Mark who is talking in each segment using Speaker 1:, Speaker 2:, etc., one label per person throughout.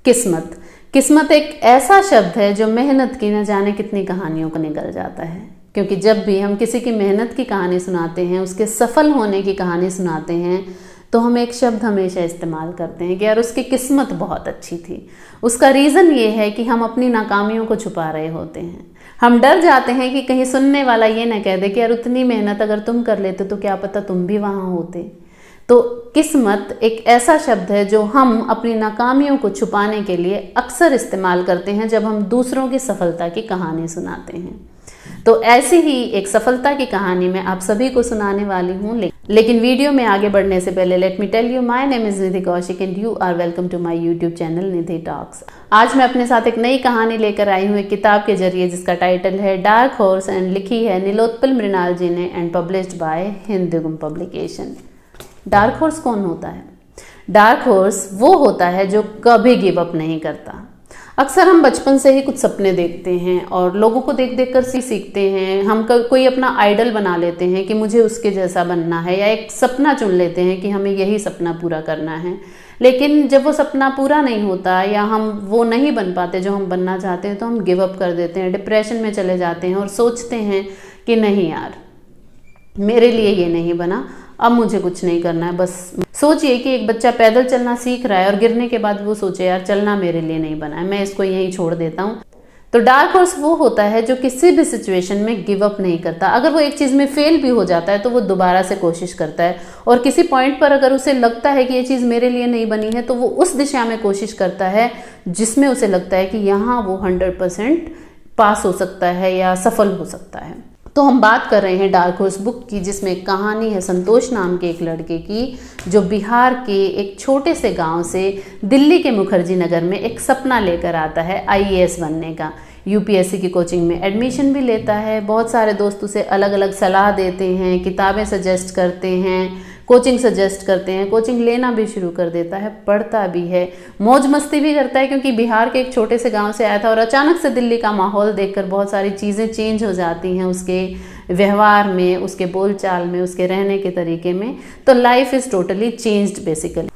Speaker 1: किस्मत। किस्मत एक ऐसा शब्द है जो मेहनत की न जाने कितनी कहानियों को निगल जाता है, क्योंकि जब भी हम किसी की मेहनत की कहानी सुनाते हैं, उसके सफल होने की कहानी सुनाते हैं, तो हम एक शब्द हमेशा इस्तेमाल करते हैं कि यार उसकी किस्मत बहुत अच्छी थी। उसका रीज़न ये है कि हम अपनी नाकामियों को छुपा रहे होते हैं। हम डर जाते हैं कि कहीं सुनने वाला ये ना कह दे कि यार उतनी मेहनत अगर तुम कर लेते तो क्या पता तुम भी वहाँ होते। तो किस्मत एक ऐसा शब्द है जो हम अपनी नाकामियों को छुपाने के लिए अक्सर इस्तेमाल करते हैं जब हम दूसरों की सफलता की कहानी सुनाते हैं। तो ऐसी ही एक सफलता की कहानी मैं आप सभी को सुनाने वाली हूँ। लेकिन वीडियो में आगे बढ़ने से पहले let me tell you, my name is Nidhi Kaushik and you are welcome to my YouTube channel Nidhi talks. आज मैं अपने साथ एक नई कहानी लेकर आई हूँ एक किताब के जरिए, जिसका टाइटल है डार्क हॉर्स एंड लिखी है नीलोत्पल मृणाल जी ने and published by Hindyugm publication. Dark horse कौन होता है? डार्क हॉर्स वो होता है जो कभी गिव अप नहीं करता। अक्सर हम बचपन से ही कुछ सपने देखते हैं और लोगों को देख देख कर सीखते हैं। हम कोई अपना आइडल बना लेते हैं कि मुझे उसके जैसा बनना है, या एक सपना चुन लेते हैं कि हमें यही सपना पूरा करना है। लेकिन जब वो सपना पूरा नहीं होता या हम वो नहीं बन पाते जो हम बनना चाहते हैं, तो हम गिव अप कर देते हैं, डिप्रेशन में चले जाते हैं और सोचते हैं कि नहीं यार, मेरे लिए ये नहीं बना, अब मुझे कुछ नहीं करना है। बस सोचिए कि एक बच्चा पैदल चलना सीख रहा है और गिरने के बाद वो सोचे यार चलना मेरे लिए नहीं बना है, मैं इसको यहीं छोड़ देता हूँ। तो डार्क हॉर्स वो होता है जो किसी भी सिचुएशन में गिव अप नहीं करता। अगर वो एक चीज़ में फेल भी हो जाता है तो वो दोबारा से कोशिश करता है, और किसी पॉइंट पर अगर उसे लगता है कि ये चीज़ मेरे लिए नहीं बनी है तो वो उस दिशा में कोशिश करता है जिसमें उसे लगता है कि यहाँ वो 100% पास हो सकता है या सफल हो सकता है। तो हम बात कर रहे हैं डार्क हॉर्स बुक की, जिसमें कहानी है संतोष नाम के एक लड़के की, जो बिहार के एक छोटे से गांव से दिल्ली के मुखर्जी नगर में एक सपना लेकर आता है आईएएस बनने का। यूपीएससी की कोचिंग में एडमिशन भी लेता है। बहुत सारे दोस्त उसे अलग अलग सलाह देते हैं, किताबें सजेस्ट करते हैं, कोचिंग सजेस्ट करते हैं, कोचिंग लेना भी शुरू कर देता है, पढ़ता भी है, मौज मस्ती भी करता है, क्योंकि बिहार के एक छोटे से गांव से आया था और अचानक से दिल्ली का माहौल देखकर बहुत सारी चीज़ें चेंज हो जाती हैं उसके व्यवहार में, उसके बोलचाल में, उसके रहने के तरीके में। तो life is totally changed basically.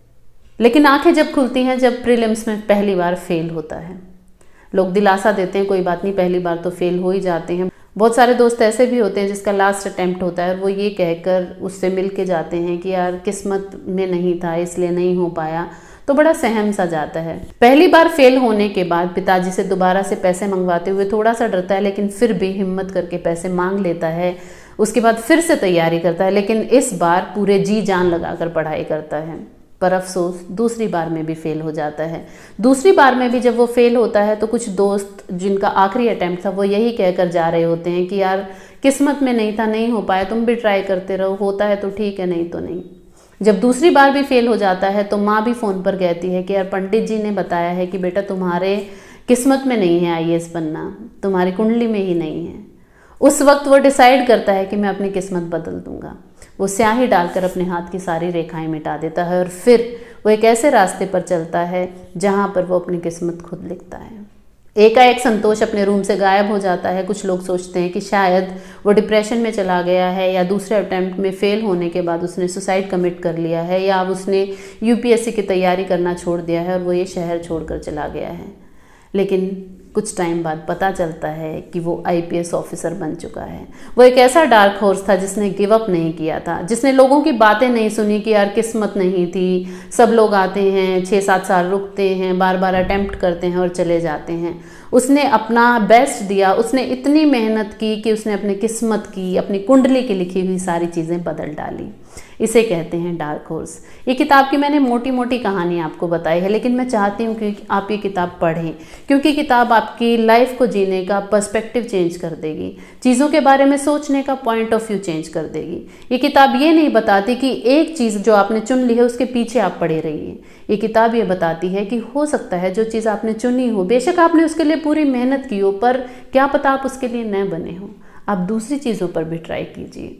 Speaker 1: लेकिन आंखें जब खुलती हैं जब प्रीलिम्स में पहली बार फेल होता है। लोग दिलासा देते हैं कोई बात नहीं, पहली बार तो फेल हो ही जाते हैं। बहुत सारे दोस्त ऐसे भी होते हैं जिसका लास्ट अटेम्प्ट होता है और वो ये कहकर उससे मिल के जाते हैं कि यार किस्मत में नहीं था इसलिए नहीं हो पाया, तो बड़ा सहम सा जाता है। पहली बार फेल होने के बाद पिताजी से दोबारा से पैसे मंगवाते हुए थोड़ा सा डरता है, लेकिन फिर भी हिम्मत करके पैसे मांग लेता है। उसके बाद फिर से तैयारी करता है, लेकिन इस बार पूरे जी जान लगाकर पढ़ाई करता है। पर अफसोस दूसरी बार में भी फेल हो जाता है। दूसरी बार में भी जब वो फेल होता है तो कुछ दोस्त जिनका आखिरी अटेम्प्ट था वो यही कहकर जा रहे होते हैं कि यार किस्मत में नहीं था, नहीं हो पाया, तुम भी ट्राई करते रहो, होता है तो ठीक है, नहीं तो नहीं। जब दूसरी बार भी फेल हो जाता है तो माँ भी फ़ोन पर कहती है कि यार पंडित जी ने बताया है कि बेटा तुम्हारे किस्मत में नहीं है आईएएस बनना, तुम्हारी कुंडली में ही नहीं है। उस वक्त वो डिसाइड करता है कि मैं अपनी किस्मत बदल दूंगा। वो स्याही डालकर अपने हाथ की सारी रेखाएं मिटा देता है और फिर वो एक ऐसे रास्ते पर चलता है जहां पर वो अपनी किस्मत खुद लिखता है। एकाएक संतोष अपने रूम से गायब हो जाता है। कुछ लोग सोचते हैं कि शायद वो डिप्रेशन में चला गया है, या दूसरे अटेम्प्ट में फेल होने के बाद उसने सुसाइड कमिट कर लिया है, या अब उसने यूपीएससी की तैयारी करना छोड़ दिया है और वो ये शहर छोड़कर चला गया है। लेकिन कुछ टाइम बाद पता चलता है कि वो आईपीएस ऑफिसर बन चुका है। वो एक ऐसा डार्क हॉर्स था जिसने गिव अप नहीं किया था, जिसने लोगों की बातें नहीं सुनी कि यार किस्मत नहीं थी, सब लोग आते हैं 6-7 साल रुकते हैं, बार बार अटेम्प्ट करते हैं और चले जाते हैं। उसने अपना बेस्ट दिया, उसने इतनी मेहनत की कि उसने अपनी किस्मत की, अपनी कुंडली की लिखी हुई सारी चीज़ें बदल डाली। इसे कहते हैं डार्क हॉर्स। ये किताब की मैंने मोटी मोटी कहानी आपको बताई है, लेकिन मैं चाहती हूँ कि आप ये किताब पढ़ें, क्योंकि किताब आपकी लाइफ को जीने का पर्सपेक्टिव चेंज कर देगी, चीज़ों के बारे में सोचने का पॉइंट ऑफ व्यू चेंज कर देगी। ये किताब ये नहीं बताती कि एक चीज़ जो आपने चुन ली है उसके पीछे आप पड़े रहिए। ये किताब ये बताती है कि हो सकता है जो चीज़ आपने चुनी हो, बेशक आपने उसके लिए पूरी मेहनत की हो, पर क्या पता आप उसके लिए न बने हो, आप दूसरी चीज़ों पर भी ट्राई कीजिए।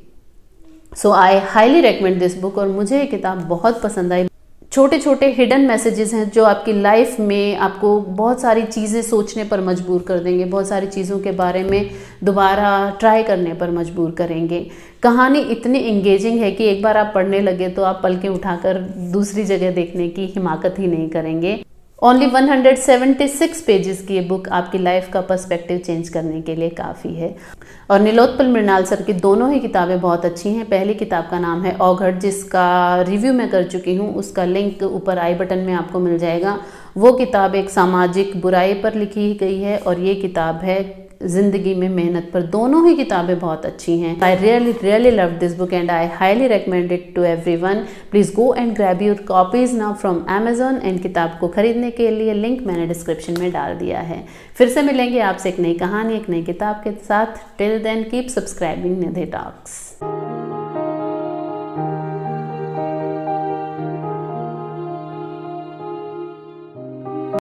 Speaker 1: So I highly recommend this book. और मुझे ये किताब बहुत पसंद आई। छोटे छोटे हिडन मैसेजेस हैं जो आपकी लाइफ में आपको बहुत सारी चीज़ें सोचने पर मजबूर कर देंगे, बहुत सारी चीज़ों के बारे में दोबारा ट्राई करने पर मजबूर करेंगे। कहानी इतनी इंगेजिंग है कि एक बार आप पढ़ने लगे तो आप पलकें उठाकर दूसरी जगह देखने की हिमाकत ही नहीं करेंगे। ओनली 176 पेजेस की ये बुक आपकी लाइफ का पर्सपेक्टिव चेंज करने के लिए काफ़ी है। और नीलोत्पल मृणाल सर की दोनों ही किताबें बहुत अच्छी हैं। पहली किताब का नाम है औघड़, जिसका रिव्यू मैं कर चुकी हूँ, उसका लिंक ऊपर आई बटन में आपको मिल जाएगा। वो किताब एक सामाजिक बुराई पर लिखी गई है और ये किताब है जिंदगी में मेहनत पर। दोनों ही किताबें बहुत अच्छी हैं। I really love this book and I highly recommend it to everyone. Please go and grab your copies now from Amazon। And किताब को खरीदने के लिए लिंक मैंने डिस्क्रिप्शन में डाल दिया है। फिर से मिलेंगे आपसे एक नई कहानी, एक नई किताब के साथ। Till then keep subscribing Nidhi talks.